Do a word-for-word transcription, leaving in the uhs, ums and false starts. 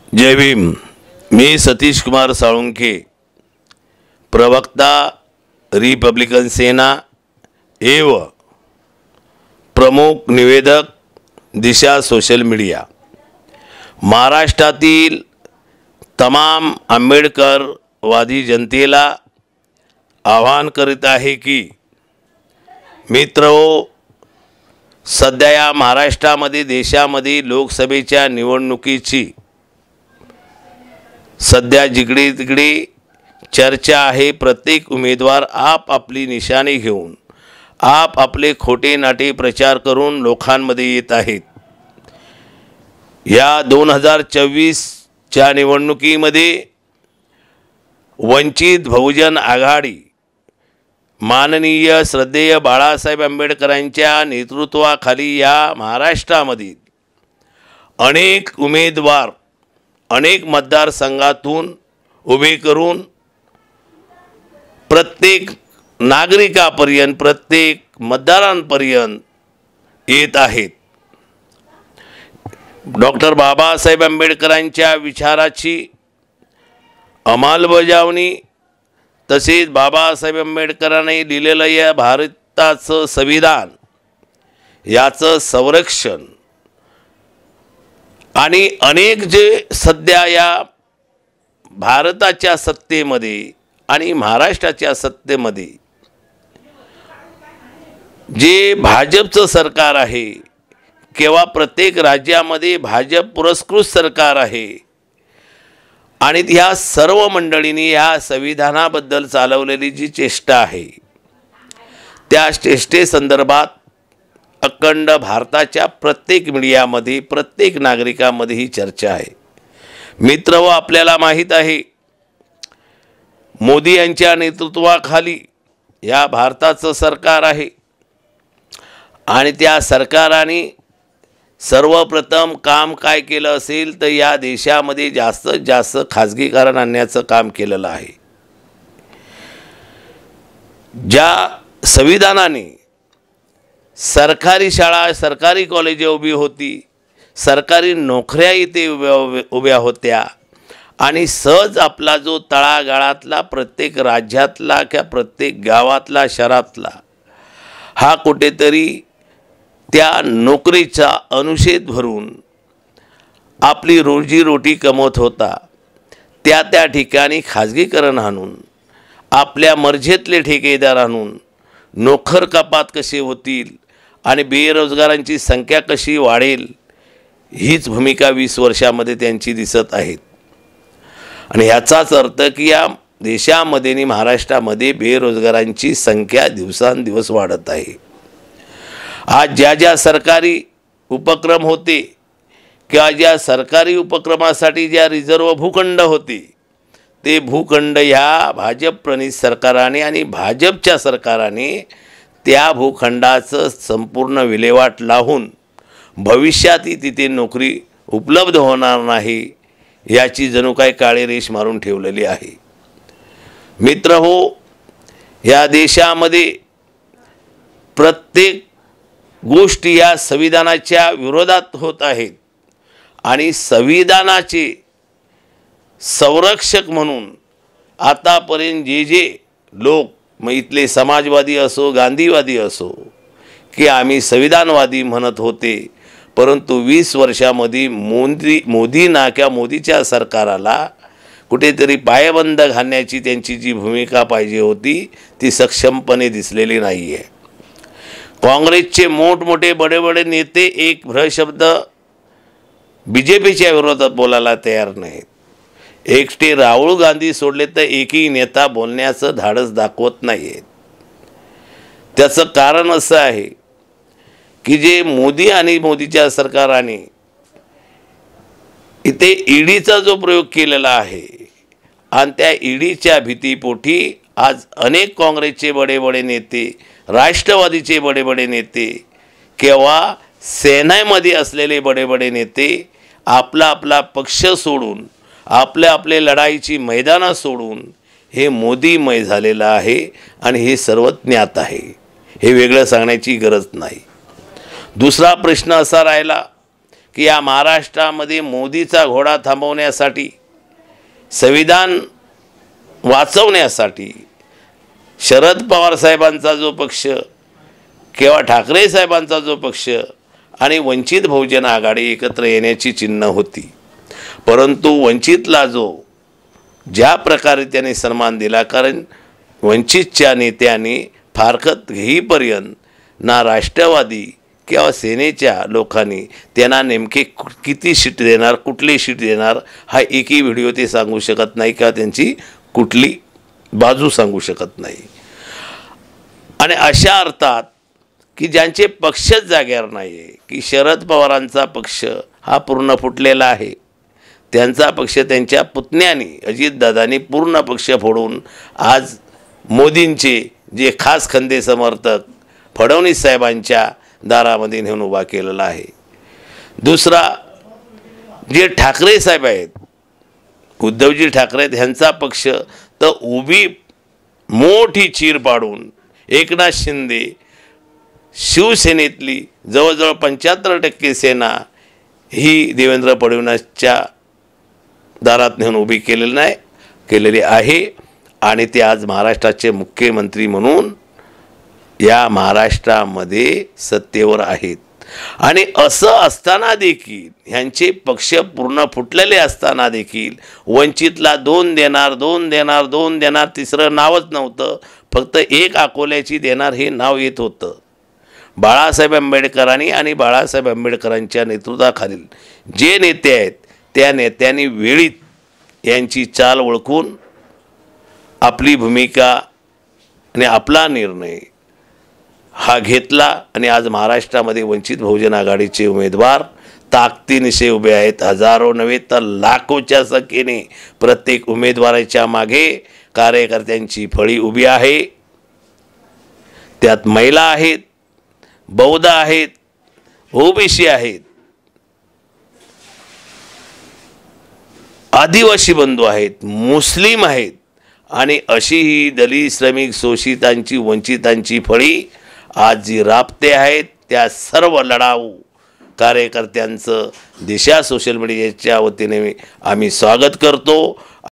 जय भीम। मी सतीश कुमार साळुंखे, प्रवक्ता रिपब्लिकन सेना एव प्रमुख निवेदक दिशा सोशल मीडिया, महाराष्ट्रातील तमाम आंबेडकरवादी जनतेला आवाहन करीत आहे की मित्रहो, सध्या या महाराष्ट्रामध्ये देशामध्ये लोकसभेच्या निवडणुकीची सध्या जिकडे तिकडे चर्चा आहे। प्रत्येक उमेदवार आप आपली निशाणी घेऊन आप आपले खोटे नाटे प्रचार करून लोकांमध्ये येत आहेत। या दोन हजार चोवीसच्या निवडणुकीमध्ये वंचित बहुजन आघाडी माननीय श्रद्धेय बाळासाहेब आंबेडकरांच्या नेतृत्वाखाली या महाराष्ट्रामध्ये अनेक उमेदवार अनेक मतदारसंघातून उभे करून प्रत्येक नागरिकापर्यंत प्रत्येक मतदारांपर्यंत येत आहेत। डॉक्टर बाबासाहेब आंबेडकरांच्या विचाराची अंमलबजावणी तसेच बाबासाहेब आंबेडकरांनी लिहिलेलं या भारताचं संविधान याचं संरक्षण आणि अनेक जे सध्या या भारताच्या सत्तेमध्ये आणि महाराष्ट्राच्या सत्तेमध्ये जे भाजपचं सरकार आहे किंवा प्रत्येक राज्यामध्ये भाजप पुरस्कृत सरकार आहे आणि ह्या सर्व मंडळींनी या संविधानाबद्दल चालवलेली जी चेष्टा आहे त्या चेष्टेसंदर्भात अखंड भारताच्या प्रत्येक मीडियामध्ये प्रत्येक नागरिकामध्ये ही चर्चा आहे। मित्र व आपल्याला माहीत आहे, मोदी यांच्या नेतृत्वाखाली या भारताचं सरकार आहे आणि त्या सरकाराने सर्वप्रथम काम काय केलं असेल तर या देशामध्ये जास्तीत जास्त खाजगीकरण आणण्याचं काम केलेलं आहे। ज्या संविधानाने सरकारी शाळा सरकारी कॉलेजे उभी होती, सरकारी नोकऱ्या इथे उभ्या उभ्या होत्या आणि सहज आपला जो तळागाळातला प्रत्येक राज्यातला किंवा प्रत्येक गावातला शहरातला हा कुठेतरी त्या नोकरीचा अनुच्छेद भरून आपली रोजीरोटी कमवत होता, त्या त्या ठिकाणी खाजगीकरण आणून आपल्या मर्जीतले ठेकेदार आणून नोकर कपात कशी होतील आणि बेरोजगारांची संख्या कशी वाढेल हीच भूमिका वीस वर्षामध्ये त्यांची दिसत आहेत। आणि याचाच अर्थ की या देशामध्ये आणि महाराष्ट्रामध्ये बेरोजगारांची संख्या दिवसांदिवस वाढत आहे। आज ज्या ज्या सरकारी उपक्रम होते किंवा ज्या सरकारी उपक्रमासाठी ज्या रिझर्व भूखंड होते ते भूखंड ह्या भाजप प्रणित सरकाराने आणि भाजपच्या सरकाराने त्या भूखंडाचं संपूर्ण विल्हेवाट लावून भविष्यातही तिथे नोकरी उपलब्ध होणार नाही याची जणू काही काळी रेष मारून ठेवलेली आहे। मित्र हो, या देशामध्ये प्रत्येक गोष्टी या संविधानाच्या विरोधात होत आहेत आणि संविधानाचे संरक्षक म्हणून आतापर्यंत जे जे लोक मग इथले समाजवादी असो गांधीवादी असो की आम्ही संविधानवादी म्हणत होते, परंतु वीस वर्षामध्ये मोदी मोदी ना किंवा मोदीच्या सरकाराला कुठेतरी पायबंद घालण्याची त्यांची जी भूमिका पाहिजे होती ती सक्षमपणे दिसलेली नाही आहे। काँग्रेसचे मोठमोठे बडे बडे नेते एक भ्रशब्द बी जे पीच्या विरोधात बोलायला तयार नाहीत। एकटे राहुल गांधी सोडले तर एकही नेता बोलण्याचं धाडस दाखवत नाही आहेत। त्याचं कारण असं आहे की जे मोदी आणि मोदीच्या सरकाराने इथे ईडीचा जो प्रयोग केलेला आहे आणि त्या ईडीच्या भीतीपोटी आज अनेक काँग्रेसचे बडे बडे नेते, राष्ट्रवादीचे बडे बडे नेते किंवा सेनेमध्ये असलेले बडे बडे नेते आपला आपला पक्ष सोडून आपले आपले लढाईची मैदानं सोडून हे मोदीमय झालेलं आहे आणि हे सर्व ज्ञात आहे, हे वेगळं सांगण्याची गरज नाही। दुसरा प्रश्न असा राहिला की या महाराष्ट्रामध्ये मोदीचा घोडा थांबवण्यासाठी, संविधान वाचवण्यासाठी शरद पवार साहेबांचा जो पक्ष किंवा ठाकरे साहेबांचा जो पक्ष आणि वंचित बहुजन आघाडी एकत्र येण्याची चिन्ह होती. परंतु वंचितला जो ज्या प्रकारे त्यांनी सन्मान दिला, कारण वंचितच्या नेत्यांनी फारकत घेईपर्यंत ना राष्ट्रवादी किंवा सेनेच्या लोकांनी त्यांना नेमके किती सीट देणार, कुठली सीट देणार हा एकही व्हिडिओ ते सांगू शकत नाही किंवा त्यांची कुठली बाजू सांगू शकत नाही. आणि अशा अर्थात की ज्यांचे पक्षच जागेवर नाही आहे, की शरद पवारांचा पक्ष हा पूर्ण फुटलेला आहे. त्यांचा पक्ष त्यांच्या पुतण्यानी अजितदादांनी पूर्ण पक्ष फोडून आज मोदींचे जे खास खंदे समर्थक फडणवीस साहेबांच्या दारामध्ये नेऊन उभा केलेला आहे. दुसरा जे ठाकरे साहेब आहेत, उद्धवजी ठाकरे ह्यांचा पक्ष तर उभी मोठी चीर पाडून एकनाथ शिंदे शिवसेनेतली जवळजवळ पंच्याहत्तर टक्के सेना ही देवेंद्र फडणवीसच्या दारात नेऊन उभी केलेली नाही केलेली आहे. आणि ते आज महाराष्ट्राचे मुख्यमंत्री म्हणून या महाराष्ट्रामध्ये सत्तेवर आहेत. आणि असं असताना देखील ह्यांचे पक्ष पूर्ण फुटलेले असताना देखील वंचितला दोन देणार दोन देणार दोन देणार तिसरं नावच नव्हतं, फक्त एक अकोल्याची देणार हे नाव येत होतं. बाळासाहेब आंबेडकरांनी आणि बाळासाहेब आंबेडकरांच्या नेतृत्वाखालील जे नेते आहेत त्या नेत्यांनी वेळीत यांची चाल ओळखून आपली भूमिका आणि आपला निर्णय हा घेतला. आणि आज महाराष्ट्रामध्ये वंचित बहुजन आघाडीचे उमेदवार ताकदीनिशी उभे आहेत. हजारो नव्हे तर लाखोच्या संख्येने प्रत्येक उमेदवाराच्या मागे कार्यकर्त्यांची फळी उभी आहे. त्यात महिला आहेत, बौद्ध आहेत, ओबीसी आहेत, आदिवासी बंधू आहेत, मुस्लिम आहेत. आणि अशी ही दलित, श्रमिक, शोषितांची, वंचितांची फळी आज जी राबते आहेत, त्या सर्व लढाऊ कार्यकर्त्यांचं दिशा सोशल मीडियाच्या वतीने आम्ही स्वागत करतो.